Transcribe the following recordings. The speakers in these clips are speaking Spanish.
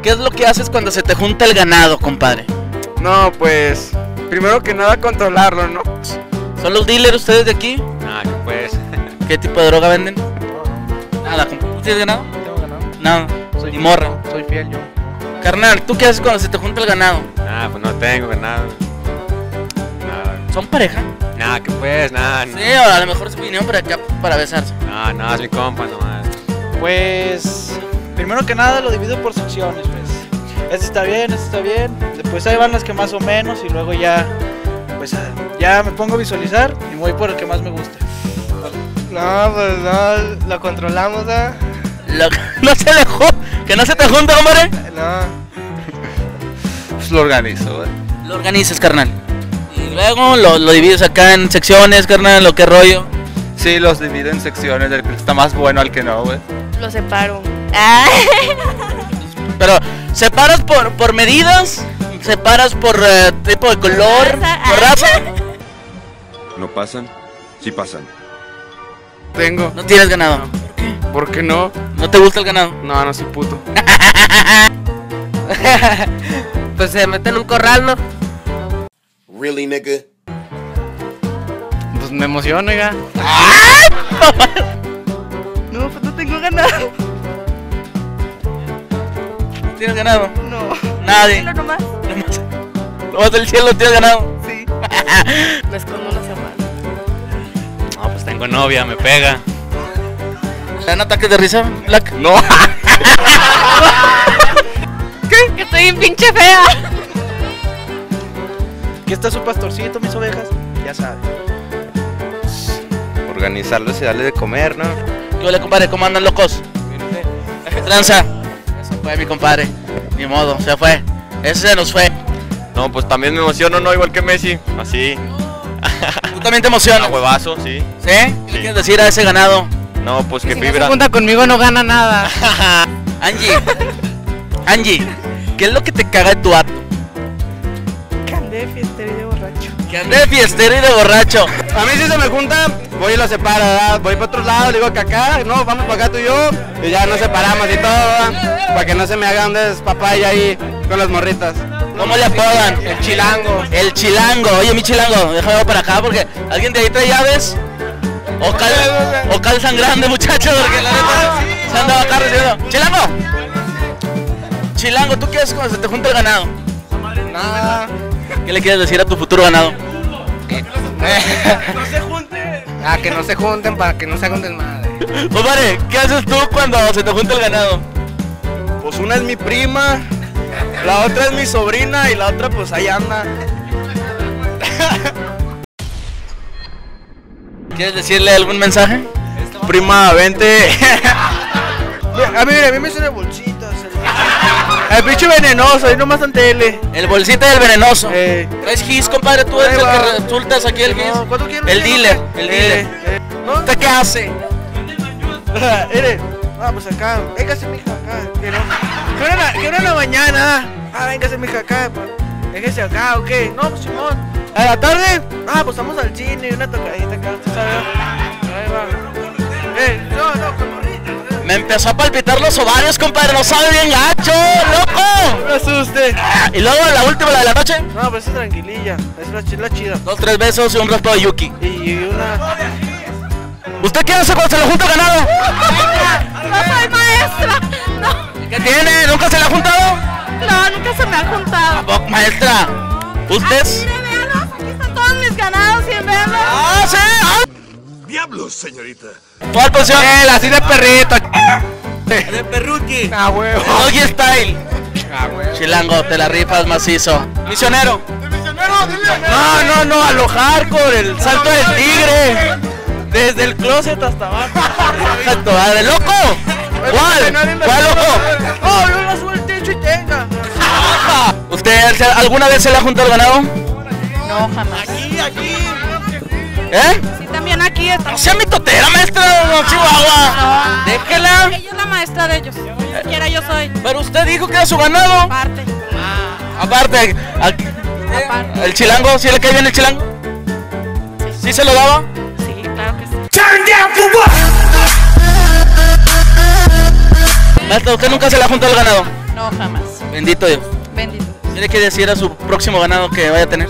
¿Qué es lo que haces cuando se te junta el ganado, compadre? No, pues, primero que nada controlarlo, ¿no? ¿Son los dealers ustedes de aquí? Ah, que pues. ¿Qué tipo de droga venden? Nada, ¿tú tienes ganado? Tengo ganado. Nada, Soy ni morra. Soy fiel yo. Carnal, ¿tú qué haces cuando se te junta el ganado? Ah, pues no tengo nada. Nada. ¿Son pareja? Nada, que pues, nada. Sí, o a lo mejor se vinieron para acá para besarse. No, no, es mi compa nomás. Pues, primero que nada lo divido por secciones, pues. Este está bien, este está bien. Después ahí van las que más o menos y luego ya, pues ya me pongo a visualizar y me voy por el que más me guste. No, pues no, lo controlamos, ¿eh? No se dejó, que no se te junta, hombre. No. Pues lo organizo, güey. Lo organizas, carnal. Y luego lo divides acá en secciones, carnal, lo que rollo. Sí, los divido en secciones, del que está más bueno al que no, güey. Lo separo. Pero, ¿separas por medidas? ¿Separas por tipo de color? ¿Por raza? ¿No pasan? Sí pasan. Tengo. No tienes ganado. ¿Por qué no? ¿No te gusta el ganado? No, no soy puto. Pues se mete en un corral, ¿no? Really, nigga? Pues me emociono, oiga. No, pues no tengo ganado. ¿Tienes ganado? No. Nadie. Cielo nomás. ¿Nomás del cielo tienes ganado? Sí. Me escondo una semana. No, pues tengo novia, me pega. ¿Te dan ataques de risa, Black? No. Que estoy bien pinche fea. Aquí está su pastorcito, mis ovejas, ya sabe. Organizarlos y darle de comer, ¿no? ¿Qué le compadre? ¿Cómo andan locos? Tranza. Eso fue, mi compadre. Ni modo, se fue. Ese se nos fue. No, pues también me emociono, ¿no? Igual que Messi. Así. ¿Tú también te emocionas? A huevazo, sí. ¿Sí? ¿Qué le quieres decir a ese ganado? No, pues que Si no fibra. se junta conmigo no gana nada. Angie, ¿qué es lo que te caga de tu vato? Que ande de fiestero y de borracho. Que ande de fiestero y de borracho. A mí si se me junta, voy y lo separo, ¿verdad? Voy para otro lado, le digo que acá, no, vamos para acá tú y yo, y ya nos separamos y todo, ¿verdad? Para que no se me haga un despapaya ahí con las morritas. ¿Cómo le apodan? El chilango. El chilango. Oye, mi chilango, déjame para acá porque alguien de ahí trae llaves. O calzan grande, muchachos, porque la neta se andaba acá recibiendo. ¡Chilango! Chilango, ¿tú qué haces cuando se te junta el ganado? Nada. ¿Qué le quieres decir a tu futuro ganado? No se junten. Ah, que no se junten para que no se hagan desmadre. Compadre, ¿qué haces tú cuando se te junta el ganado? Pues una es mi prima, la otra es mi sobrina y la otra pues ahí anda. ¿Quieres decirle algún mensaje? Prima, vente. A mí me suena bolsitas. El pinche venenoso, ahí nomás ante él. El bolsita del venenoso. ¿Traes gis, compadre? Tú eres el que resultas aquí el gis. ¿Cuánto quieres? El dealer, el dealer. ¿Usted qué hace? Mire, pues acá, véngase mija acá. Que una en la mañana. Véngase mija acá, pues. Véngase acá, ¿o qué? No, pues Simón. ¿A la tarde? Pues vamos al cine, una tocadita acá, ¿tú sabes? Ahí va. No, con morrita. Me empezó a palpitar los ovarios, compadre. No sabe bien gacho, loco. No me asuste. Y luego la última, la de la noche. No, pues es tranquililla. Es la chida. 2, 3 besos y un raspado de Yuki. Y una. ¿Usted qué hace cuando se le junta el ganado? No soy maestra. No. ¿Qué tiene? ¿Nunca se le ha juntado? No, nunca se me ha juntado. ¿Tampoco, maestra? ¿Usted? Mire, véalos, aquí están todos mis ganados sin verlos. ¡Ah, sí! ¡Diablos, señorita! ¿Cuál posición? Así de perrito. De perruqui. Ah, huevo. Doggy style. Ah, huevo. Chilango, te la rifas macizo. Misionero. No, a lo hardcore, el salto del tigre. Desde el closet hasta abajo. Exacto, madre, loco. ¿Cuál loco? Oh, yo no subo el techo y tenga. ¿Usted alguna vez se le ha juntado el ganado? No, jamás. Aquí. ¿Eh? Sí, también aquí está. No sea mi totera, maestra, no, Chihuahua. Déjela. Ella es la maestra de ellos. Ni siquiera yo soy. Pero usted dijo que era su ganado. Aparte. Aparte, aquí, Aparte. ¿el chilango? ¿Sí le cae bien el chilango? ¿Sí se lo daba? Sí, claro que sí. Maestra, ¿usted nunca se le ha juntado el ganado? No, No, jamás. Bendito Dios. Bendito. Tiene que decir a su próximo ganado que vaya a tener.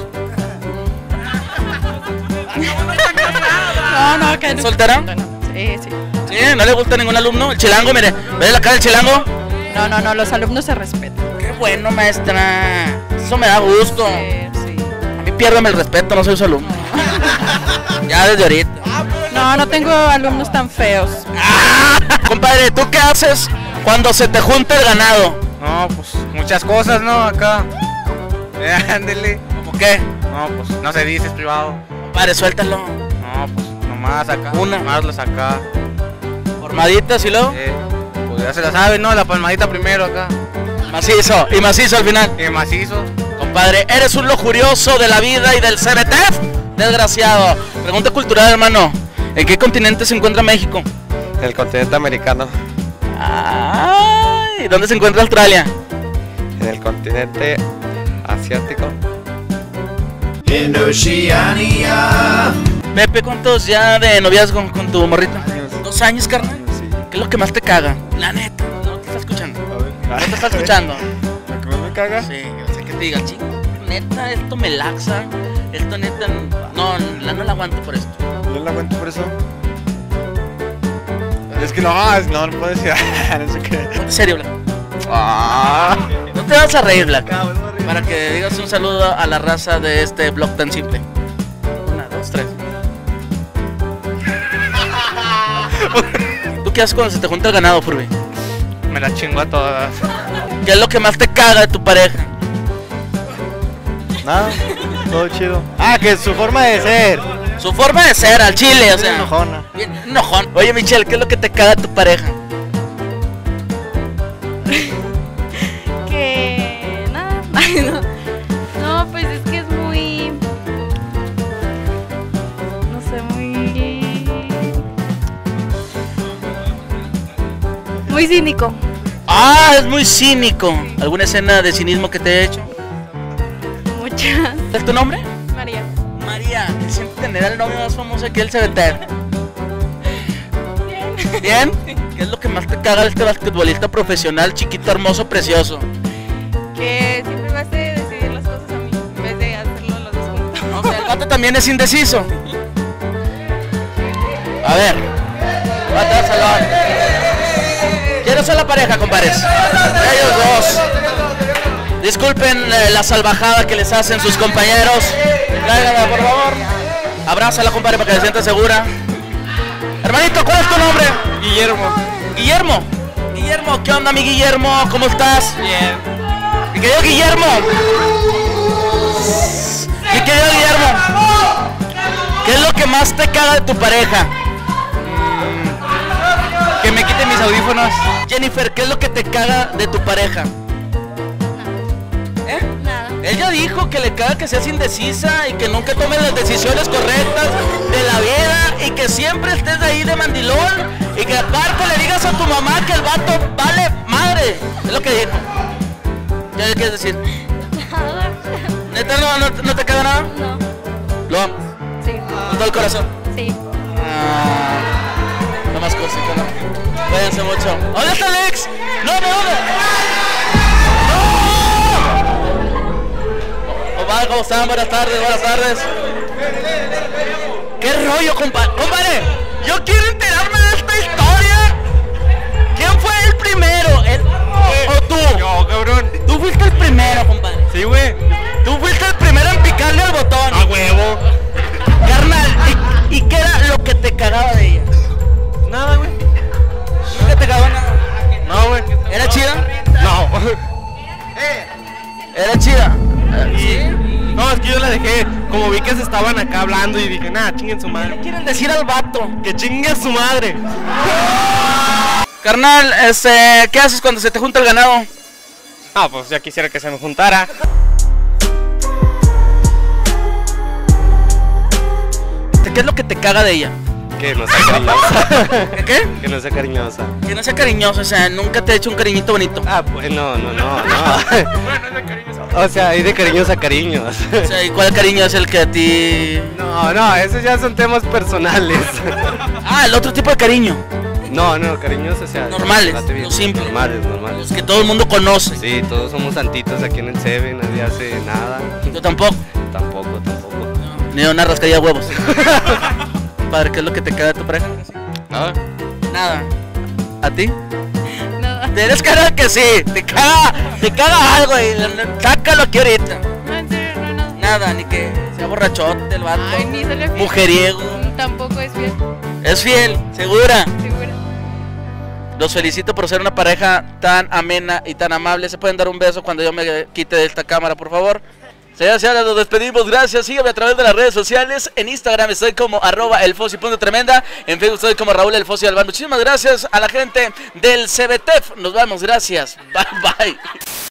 No, que no. ¿Soltera? Sí. Sí, no le gusta ningún alumno. El chilango, mire, ve la cara del chilango. No, los alumnos se respetan. Qué bueno, maestra. Eso me da gusto. Sí. A mí piérdame el respeto, no soy su alumno. Ya desde ahorita. No tengo alumnos tan feos. Compadre, ¿tú qué haces cuando se te junta el ganado? No, pues muchas cosas, ¿no? Acá. Ándele. ¿Cómo qué? No, pues no se dice, es privado. Compadre, suéltalo. No, pues nomás acá. Una. Nomás los acá. Formaditas y luego. Pues ya se la sabe, ¿no? La palmadita primero acá. Macizo, y macizo al final. Y macizo. Compadre, eres un lujurioso de la vida y del CBT. Desgraciado. Pregunta cultural, hermano. ¿En qué continente se encuentra México? El continente americano. Ay, ¿dónde se encuentra Australia? En el continente asiático. In Oceania. Pepe, ¿cuántos ya de noviazgo con tu morrita? 2 años, carnal. Sí. ¿Qué es lo que más te caga? La neta, no te está escuchando. No te está escuchando. ¿Lo que más me caga? Sí, o sea, que te diga, chico, neta, esto me laxa. Esto neta, no la aguanto por esto. Yo la cuento por eso. Es que no puedo decir. No sé qué. Ponte serio, Black. Ah. No te vas a reír, Black. Para que digas un saludo a la raza de este blog tan simple. 1, 2, 3. ¿Tú qué haces cuando se te junta el ganado, Furby? Me la chingo a todas. ¿Qué es lo que más te caga de tu pareja? Nada, todo chido. Ah, que su forma de ser. Su forma de ser al chile, o sea. Enojona. Bien enojón. Oye, Michelle, ¿qué es lo que te caga de tu pareja? Que nada. Ay, no, pues es que es muy, no sé, muy cínico. Ah, es muy cínico. ¿Alguna escena de cinismo que te he hecho? Muchas. ¿Es tu nombre? María. María, que siente tener al novio más famoso que el CBT. ¿Bien? ¿Qué es lo que más te caga de este basquetbolista profesional, chiquito, hermoso, precioso? Que siempre me hace decidir las cosas a mí en vez de hacerlo los dos juntos. O sea, el vato también es indeciso. A ver, vete al salón. Quiero ser la pareja, compadres. Ellos dos. Disculpen la salvajada que les hacen sus compañeros. Tráigala, por favor. Abrázala, compadre, para que se sienta segura. Hermanito, ¿cuál es tu nombre? Guillermo. Guillermo. Guillermo, ¿qué onda, mi Guillermo? ¿Cómo estás? Bien. Mi querido Guillermo. Mi querido Guillermo. ¿Qué es lo que más te caga de tu pareja? Que me quiten mis audífonos. Jennifer, ¿qué es lo que te caga de tu pareja? Nada. Ella dijo que le caga que seas indecisa y que nunca tomes las decisiones correctas de la vida y que siempre estés ahí de mandilón y que aparte le digas a tu mamá que el vato vale madre. Es lo que dijo. ¿Qué quieres decir? Nada. ¿Neta no te caga nada? No. Lo amo. Sí. Con todo el corazón. Sí. No más cositas, ¿no? Cuídense mucho. ¿Dónde está Alex? ¡No, no, Omar, ¿cómo están? Buenas tardes, buenas tardes. ¿Qué rollo, compadre? Compadre, yo quiero enterarme de esta historia. ¿Quién fue el primero? ¿Él o tú? Yo, cabrón. Tú fuiste el primero, compadre. Sí, güey. Tú fuiste el primero en picarle al botón. A huevo. Carnal, ¿y qué era lo que te cagaba de ella? Nada, güey. ¿Nunca te cagaba nada? No, güey. ¿Era chida? No. ¿Era chida? ¿Sí? No, es que yo la dejé. Como vi que se estaban acá hablando y dije, nada, chinguen su madre. ¿Qué quieren decir al vato? Que chingue a su madre. Carnal, ¿qué haces cuando se te junta el ganado? Ah, pues ya quisiera que se me juntara. ¿Qué es lo que te caga de ella? Que no sea cariñosa. ¿Qué? Que no sea cariñosa. Que no sea cariñoso, o sea, nunca te ha hecho un cariñito bonito. Ah, pues no. O sea, hay de cariños a cariños. O sea, ¿y cuál cariño es el que a ti...? No, esos ya son temas personales. Ah, el otro tipo de cariño. No, cariñosos, o sea. Normales, trate bien. los simples. Normales. Los que todo el mundo conoce. Sí, todos somos santitos aquí en el Seven, nadie hace nada. Yo tampoco. Tampoco. Ni una rascadilla de huevos. Padre, ¿qué es lo que te queda de tu pareja? Nada. ¿A ti? Nada. Tienes cara que sí. Te caga algo y sácalo aquí ahorita. No, en serio, no, nada. Nada, ni que sea borrachote el vato. Ay, ni sale fiel. Mujeriego. Tampoco es fiel. Es fiel, segura. Segura. Los felicito por ser una pareja tan amena y tan amable. ¿Se pueden dar un beso cuando yo me quite de esta cámara, por favor? Señoras y señores, nos despedimos. Gracias. Sígueme a través de las redes sociales. En Instagram estoy como @elfossi.tremenda. En Facebook estoy como Raúl El Fossi Albán. Muchísimas gracias a la gente del CBTEF. Nos vemos. Gracias. Bye, bye.